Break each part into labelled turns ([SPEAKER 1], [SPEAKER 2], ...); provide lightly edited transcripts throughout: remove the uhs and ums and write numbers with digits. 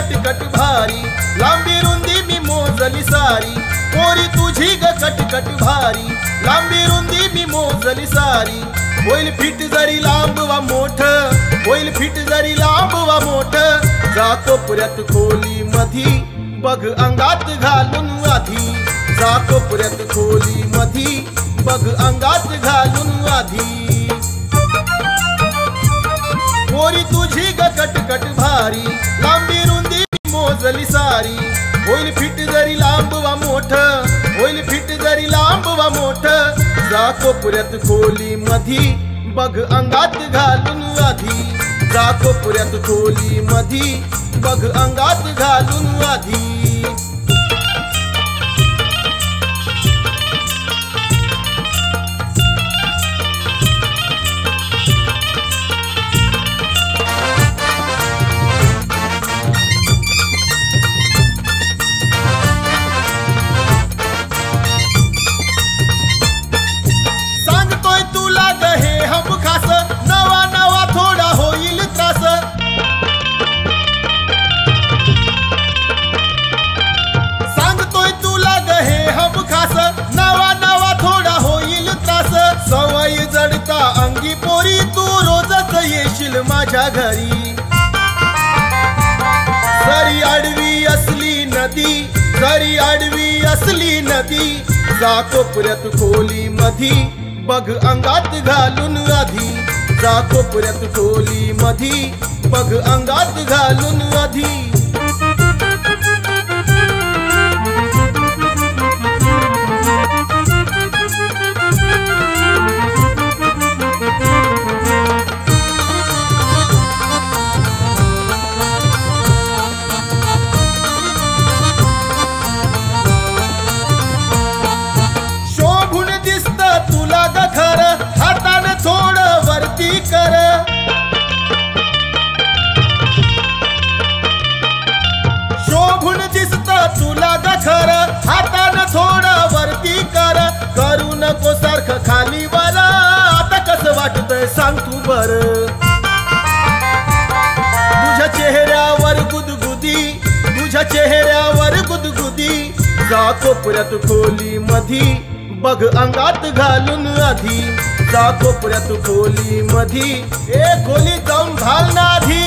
[SPEAKER 1] कटकट भारी, लांबी रुंदी मी मोजली सारी, पोरी तुझी ग कटकट भारी, लांबी रुंदी मी मोजली सारी, होईल फिट जरी लांब वा मोठ, होईल फिट जरी लांब वा मोठ, जा कोपऱ्यात खोली मधी बघ अंगात घालून आधी, जा कोपऱ्यात खोली मधी बघ अंगात घालून आधी, पोरी तुझी ग कटकट भारी, लांबी रुंदी मोजली सारी, होईल फिट जरी लांब वा मोठ, होईल फिट जरी लांब वा मोठ, जा कोपऱ्यात खोली मधी बघ अंगात घालून आधी, जा कोपऱ्यात खोली मधी बघ अंगात घालून आधी, सवय जडता अंगी पोरी तू रोजच येशील माझ्या घरी, जरी आडवी असली नदी, जरी आडवी असली नदी, जा कोपऱ्यात खोली मधी बघ अंगात घालून आधी, जा कोपऱ्यात खोली मधी बघ अंगात घालून आधी, हातान थोडं वरती कर, शोभून दिसत तुला गखर, हातान थोडं वरती कर, करू नको सारखं खाली वर, आता कसं वाटतंय सांग तू बर, तुझ्या चेहऱ्यावर गुदगुदी, तुझ्या चेहऱ्यावर गुदगुदी, जा कोपऱ्यात खोली मधी बघ अंगात घालून आधी, जा कोपऱ्यात खोली मधी ए खोली जाऊन घाल ना आधी,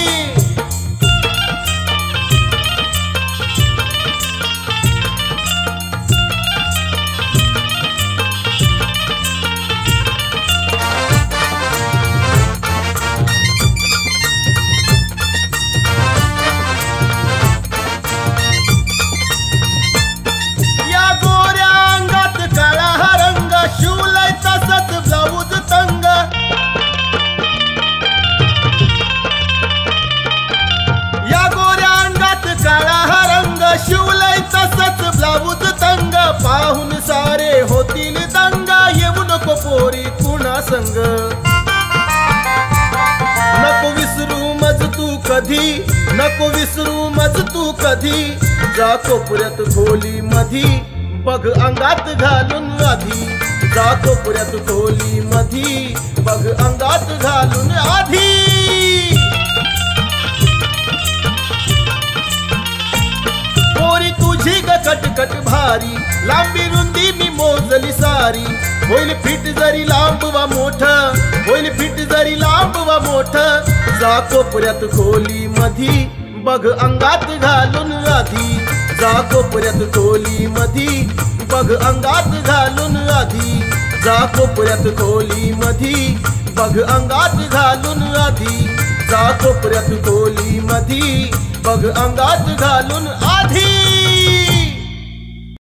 [SPEAKER 1] पाहून सारे होतील दंगा, येऊ नको पोरी कुणा संग, नको विसरू मज तू कधी, नको विसरू मज तू कधी, जा कोपऱ्यात खोली मधी बघ अंगात घालून आधी, जा कोपऱ्यात खोली मधी बघ अंगात घालून आधी, पोरी तुझी ग कटकट भारी, लांबी रुंदी मी मोजली सारी, होईल फिट जरी लांब वा मोठ, होईल फिट जरी लांब वा मोठ, जा कोपऱ्यात खोली मधी बघ अंगात घालून आधी, जा कोपऱ्यात खोली मधी बघ अंगात घालून आधी, जा कोपऱ्यात खोली मधी बघ अंगात घालून आधी, जा कोपऱ्यात खोली मधी बघ अंगात घालून आधी।